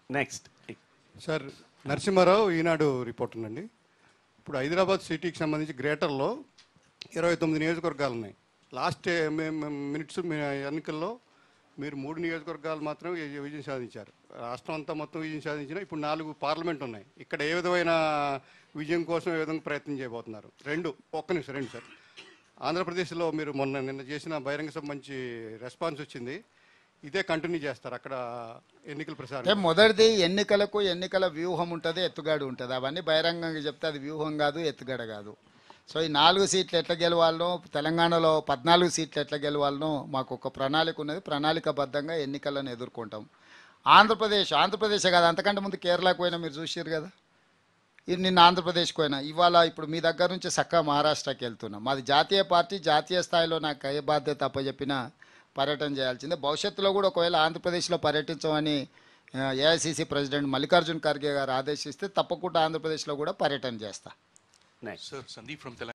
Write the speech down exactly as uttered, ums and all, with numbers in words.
Next sir Narasimharao Eenadu reporter అండి. ఇప్పుడు హైదరాబాద్ సిటీకి సంబంధించి గ్రేటర్లో ఇరవై తొమ్మిది నియోజకవర్గాలు ఉన్నాయి. లాస్ట్ మినిట్స్ ఎన్నికల్లో మీరు మూడు నియోజకవర్గాలు మాత్రం విజయం సాధించారు. రాష్ట్రం అంతా మొత్తం విజయం సాధించినా ఇప్పుడు నాలుగు పార్లమెంట్ ఉన్నాయి. ఇక్కడ ఏ విధమైన విజయం కోసం ఏ విధంగా ప్రయత్నం చేయబోతున్నారు? రెండు ఒక్క నిమిషం రెండు సార్. ఆంధ్రప్రదేశ్లో మీరు మొన్న నిన్న చేసిన బహిరంగ సభ మంచి రెస్పాన్స్ వచ్చింది. ఇదే కంటిన్యూ చేస్తారు అక్కడ ఎన్నికల ప్రచారం? మొదటిది ఎన్నికలకు ఎన్నికల వ్యూహం ఉంటుంది, ఎత్తుగాడు ఉంటుంది. అవన్నీ బహిరంగంగా చెప్తే అది వ్యూహం కాదు, ఎత్తుగడ కాదు. సో ఈ నాలుగు సీట్లు ఎట్లా గెలవాలనో, తెలంగాణలో పద్నాలుగు సీట్లు ఎట్లా గెలవాలనో మాకు ఒక ప్రణాళిక ఉన్నది. ప్రణాళికబద్ధంగా ఎన్నికలను ఎదుర్కొంటాం. ఆంధ్రప్రదేశ్ ఆంధ్రప్రదేశ్ కాదు, అంతకంటే ముందు కేరళకు పోయినా మీరు చూసారు కదా. ఇది నిన్న ఆంధ్రప్రదేశ్కి పోయినా, ఇవాళ ఇప్పుడు మీ దగ్గర నుంచి చక్కగా మహారాష్ట్రకి వెళ్తున్నాం. మాది జాతీయ పార్టీ, జాతీయ స్థాయిలో నాకు ఏ బాధ్యత అప్పచెప్పినా పర్యటన చేయాల్సిందే. భవిష్యత్తులో కూడా ఒకవేళ ఆంధ్రప్రదేశ్లో పర్యటించమని ఏఐసిసి ప్రెసిడెంట్ మల్లికార్జున్ ఖర్గే గారు ఆదేశిస్తే తప్పకుండా ఆంధ్రప్రదేశ్లో కూడా పర్యటన చేస్తా. Next Sir, Sandeep from Telangana.